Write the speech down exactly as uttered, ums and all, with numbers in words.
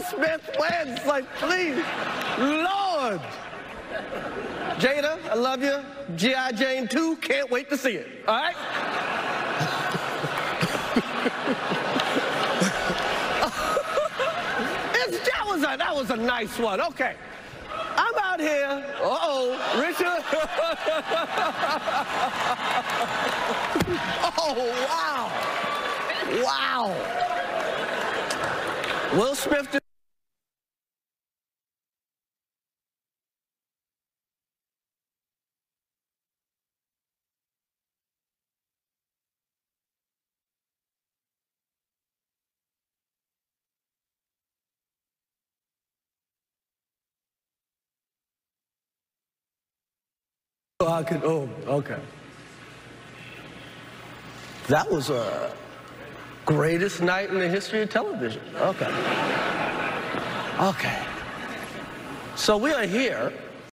Smith wins, like, please. Lord. Jada, I love you. G I. Jane two, can't wait to see it. All right? it's, that, was a, that was a nice one. Okay. I'm out here. Uh-oh, Richard. oh, wow. Wow. Will Smith. Oh, I could, oh, okay. That was a greatest night in the history of television. Okay. Okay. So we are here